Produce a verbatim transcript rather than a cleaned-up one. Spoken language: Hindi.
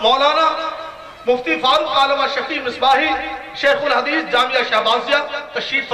मौलाना मुफ्ती फारूक आलम शफी मिसबाही शेखुल हदीस जामिया शहबाजिया तशरीफ